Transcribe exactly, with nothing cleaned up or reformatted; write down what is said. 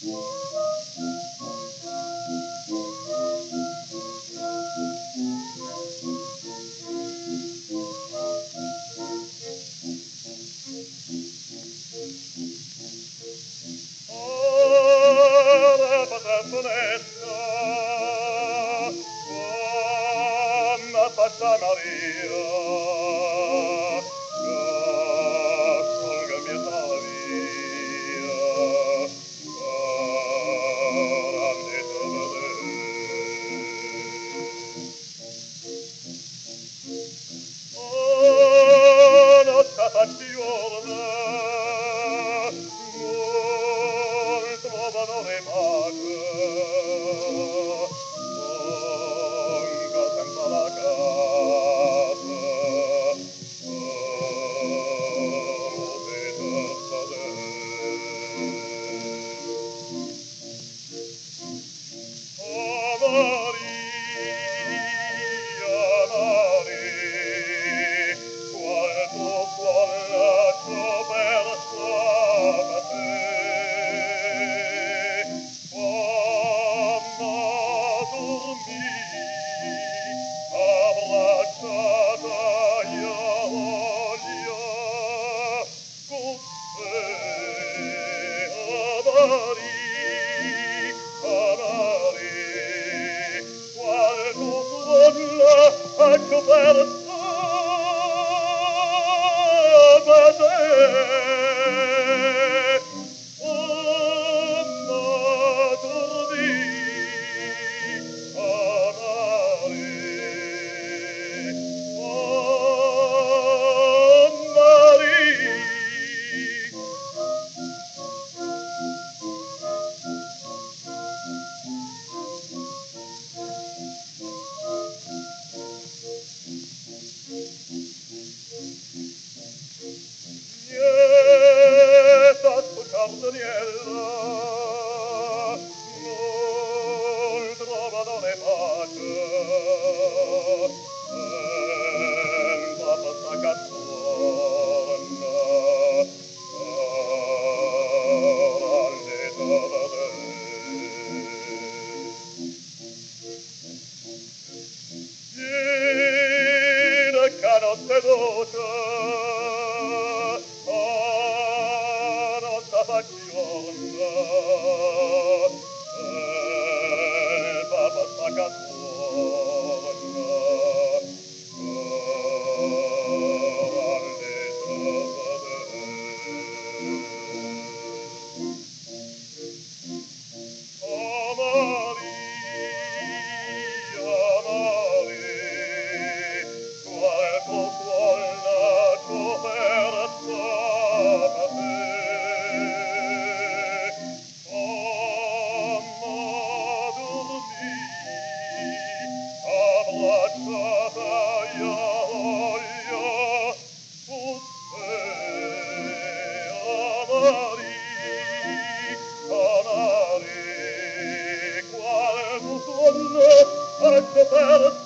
Santa Maria, ascolgami esta via, grande oh, nostra passione, non trovano le pace, manca senza la casa, rose tassate. Oh Maria, Maria, qual tuo cuore lascio per sapere, quando dormì, abbracciata io voglio con te, oh Maria, qual tuo cuore lascio per sapere, quando dormì, amare, oh Maria. Nieta scucciardoniera, non trovano le pace, senza questa canzone, grande trovare. Viene che notte dolce, oh, nostra passione, senza questa canzone, grande trovare. Oh Maria, Maria, qual tuo cuore lascio per sapere, quando dormì, abbracciata io voglio con te, oh Maria, canare, quale tu sonno ecco per